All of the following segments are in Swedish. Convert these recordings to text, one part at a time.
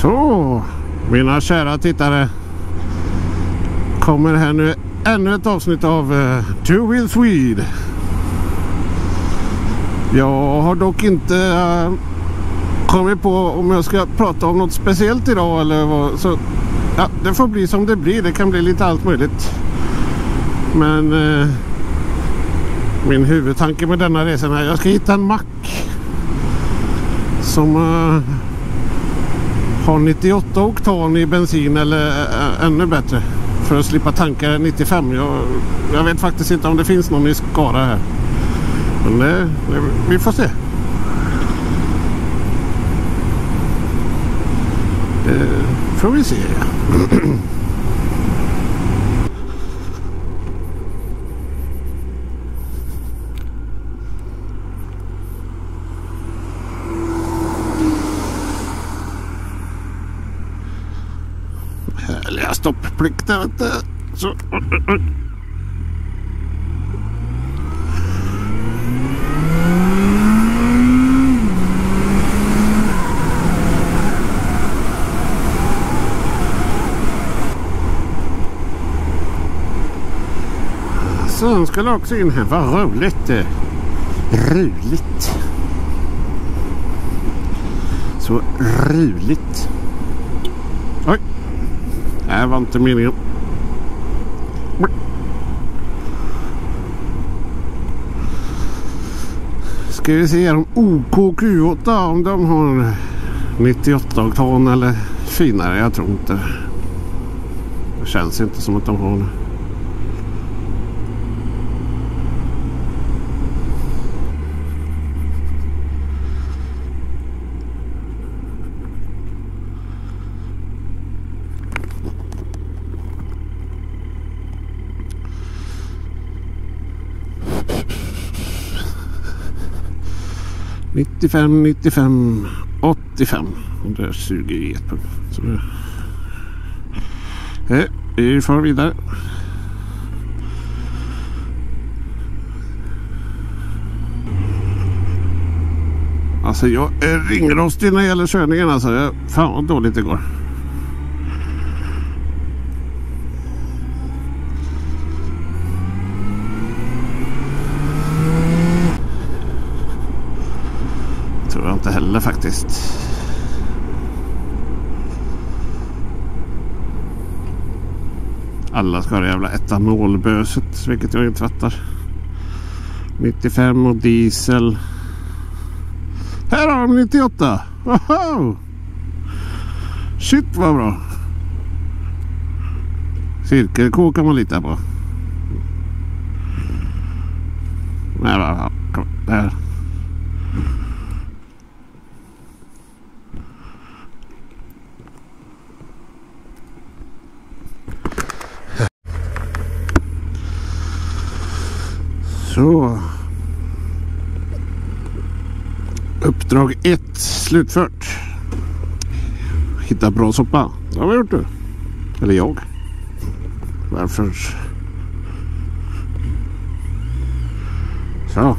Så, mina kära tittare, kommer här nu ännu ett avsnitt av Two Wheel Swede. Jag har dock inte kommit på om jag ska prata om något speciellt idag eller vad, så ja, det får bli som det blir. Det kan bli lite allt möjligt. Men min huvudtanke med denna resan är att jag ska hitta en mack som har 98 oktan i bensin eller ännu bättre, för att slippa tanka 95. Jag vet faktiskt inte om det finns någon i Skara här. Men vi får se. Får vi se. Härliga stoppplikter. Så. Så han skulle också in här. Vad roligt. Ruligt. Så ruligt. Oj. Det här var inte meningen. Ska vi se om OKQ8 om de har 98 oktan eller finare. Jag tror inte. Det känns inte som att de har det. ...95, 95, 85... och det suger i ett punkt. Så vi får vidare. Alltså jag är ringrostig när det gäller körningen. Alltså, fan vad dåligt det går. Inte heller faktiskt. Alla ska ha det jävla etanolböset, vilket jag inte fattar. 95 och diesel. Här har de 98. Wow. Shit vad bra. Cirkel-K kan man lita på. Nej, kom där. Så. Uppdrag 1 slutfört. Hitta bra soppa. Det har vi gjort det. Eller jag. Varför? Så.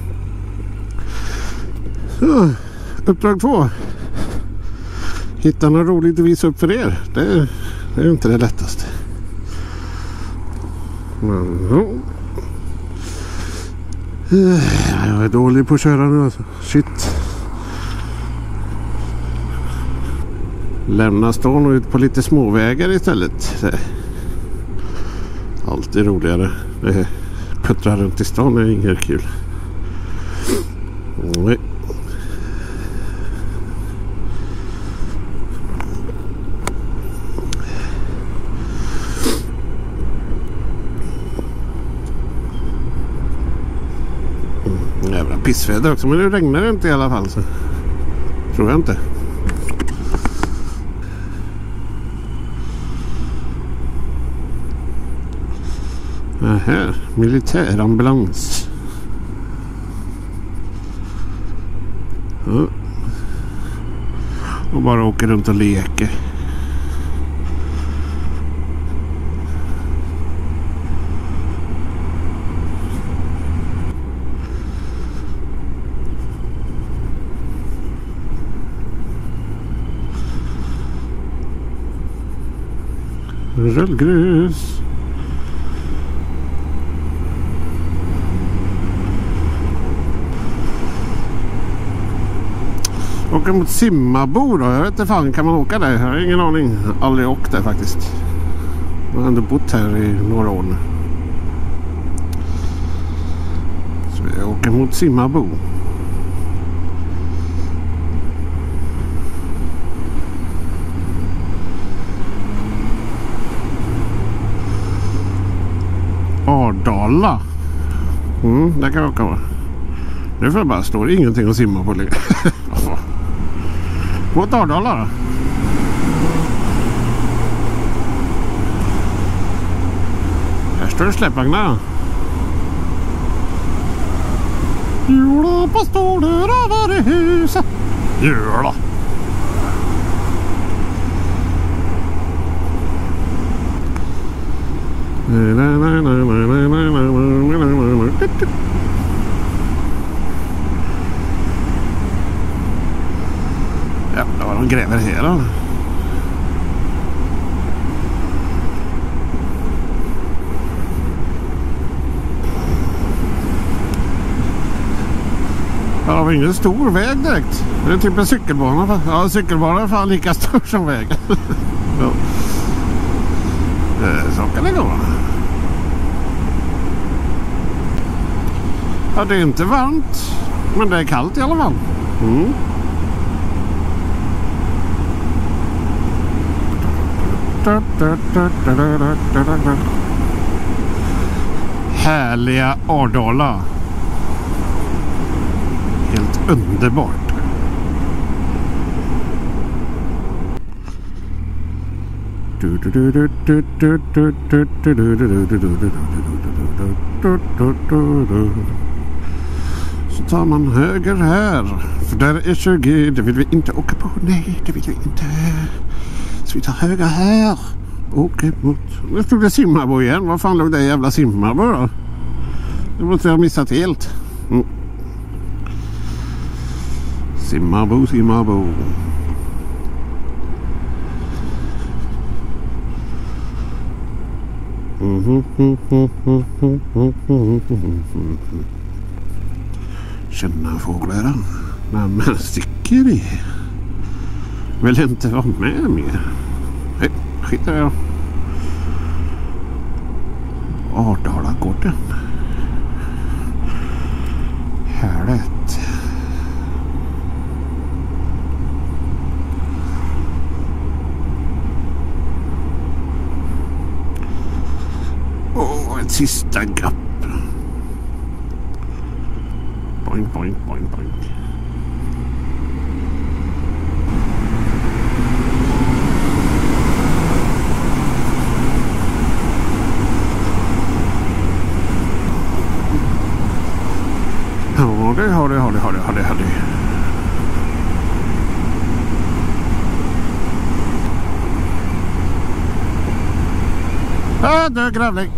Så. Uppdrag 2. Hitta något roligt att visa upp för er. Det är inte det lättaste. Jag är dålig på att köra nu alltså. Shit. Lämna stan och ut på lite småvägar istället. Alltid roligare. Puttra runt i stan är inget kul. Nej. Jävla pissväder också, men det regnar inte i alla fall så. Tror jag inte. Här, militärambulans. Ja. Och bara åker runt och leker. Rullgrus. Åker mot Simmarbo då. Jag vet inte fan, kan man åka där? Jag har ingen aning. Aldrig åkt där faktiskt. Jag har ändå bott här i några år nu. Så jag åker mot Simmarbo. Ardala. Där kan jag åka va. Nu får jag bara stå ingenting att simma på längre. Mot Ardala då. Här står det släppvagnar. Jula på stolar över huset. Jula. Jävlar vad de gräver här då. Här har vi ingen stor väg direkt. Det är typ en cykelbana. Ja, cykelbana är fan lika stor som vägen. Ja. Så kan det gå. Ja, det är inte varmt. Men det är kallt i alla fall. Härliga Ardala. Helt underbart. Så tar man höger här. För där är 20. Det vill vi inte åka på. Nej, det vill vi inte. Så vi tar höger här. Åker mot. Nu stod det Simmarbo igen. Vad fan låg det jävla Simmarbo då? Det måste jag ha missat helt. Simmarbo, Simmarbo. Känna fåglarna när man sticker i. Vill inte vara med mer. Nej, skit i det. Ardalagården. Härligt. Ett sista gapp. Boing, boing, boing, boing. Ja, det har det. Ja, det är grävling.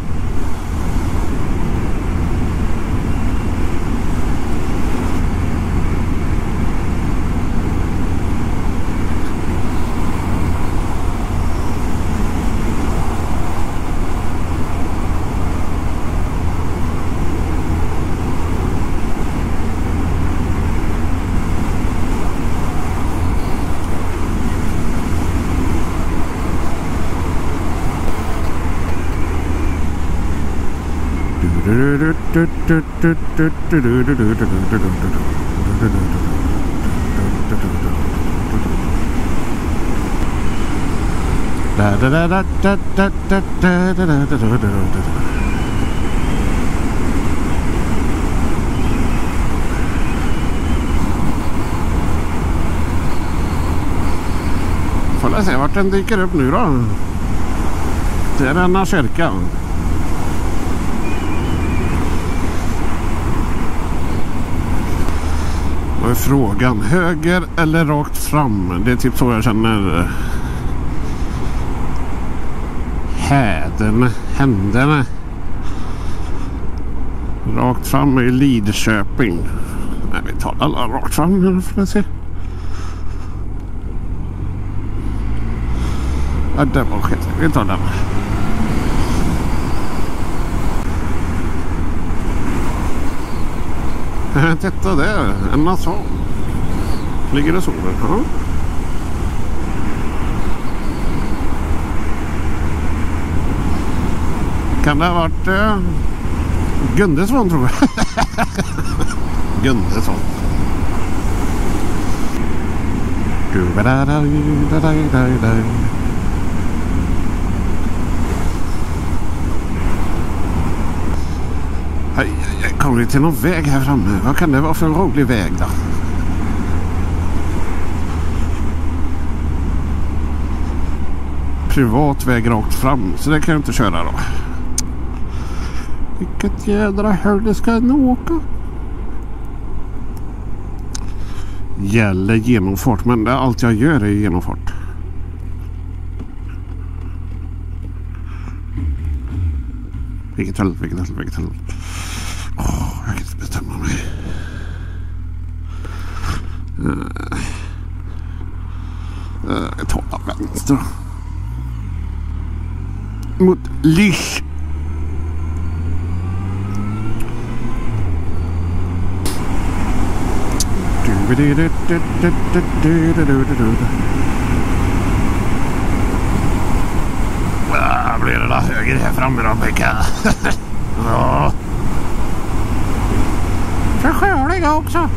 Får jag se vart den dyker upp nu då. Det är denna kyrka. Vad är frågan? Höger eller rakt fram? Det är typ så jag känner. Händerna. Rakt fram är Lidköping. Nej, vi tar alla rakt fram nu för att se. Ja, den var skit. Vi tar den. Titta där, en nasan. Ligger det solen? Ja. Kan det ha varit Gundesvan, tror jag. Gundesvan. Jag kommer till någon väg här framme. Vad kan det vara för en rolig väg då? Privat väg rakt fram. Så det kan jag inte köra då. Vilket jädra hörde ska jag åka? Gäller genomfart. Men det, allt jag gör är genomfart. Vilket håll. Jag kan inte bestämma mig. Jag tar vänster. Mot Lisch. Blir det där höger här framme då, Becka? Ja. För sköliga också.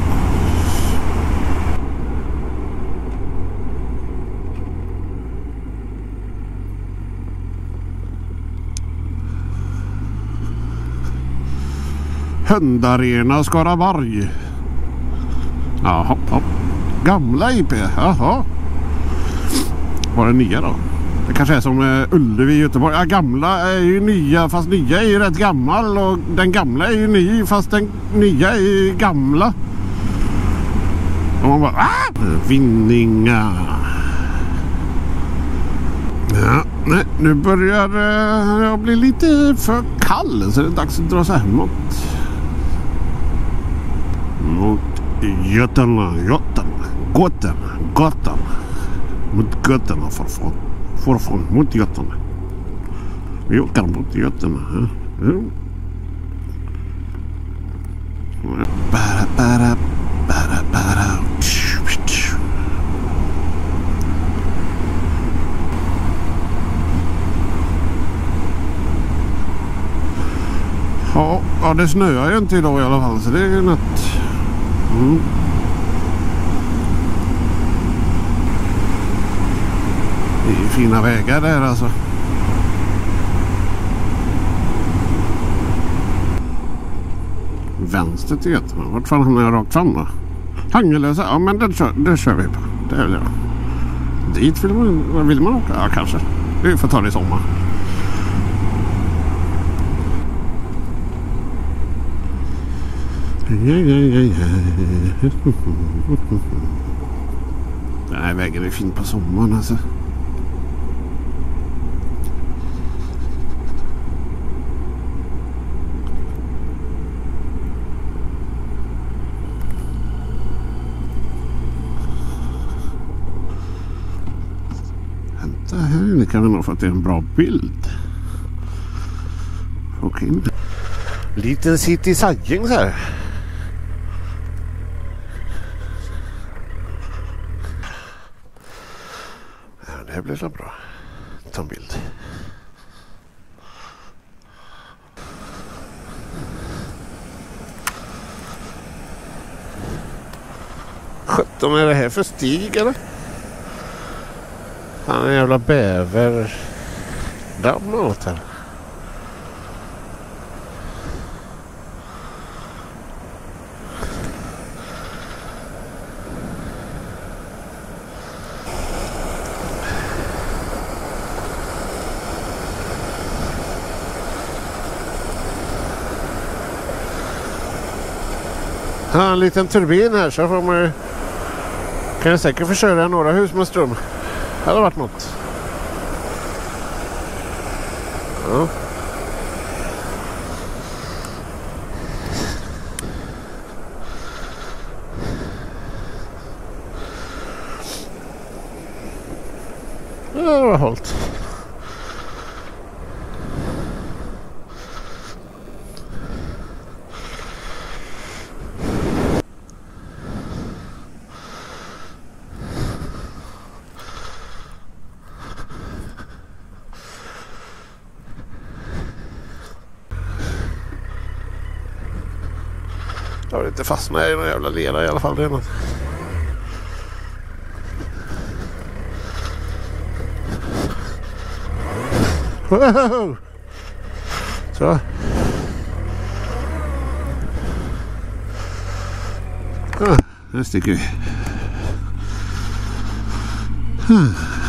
Hundarena Skaraborg. Ja, hopp. Gamla IP. Jaha. Var det nya då? Det kanske är som Ullevi i Göteborg. Ja, gamla är ju nya, fast nya är ju rätt gammal. Och den gamla är ju ny, fast den nya är ju gamla. Och man bara, Vinninga. Ja, nej, nu börjar jag bli lite för kall. Så det är dags att dra sig hemåt. Mot Götterna. Gotland. Mot Götterna fortfarande mot Götterna. Vi åker mot Götterna. Bara. Ja, det snöar ju inte idag i alla fall, så det är ju något. Det är fina vägar där alltså. Vänster till Götterna. Vart fan hamnar jag rakt fram då? Hangelösa, ja men det kör vi på. Det är det. Dit vill man åka? Ja, kanske. Vi får ta det i sommar. Den här vägen är fin på sommaren alltså. Vänta här, nu kan vi nog få till en bra bild. Okej. Liten city sajing så här. Det blir så bra. Ta en bild. 17 är det här för stig eller? Han är en jävla bäver. Damm och något här. En liten turbin här så får man, kan jag säkert försörja några hus med ström. Det hade varit något. Ja. Det var hållt. Jag vill inte fastna i någon jävla lera i alla fall redan. Wow! Så. Nu sticker vi.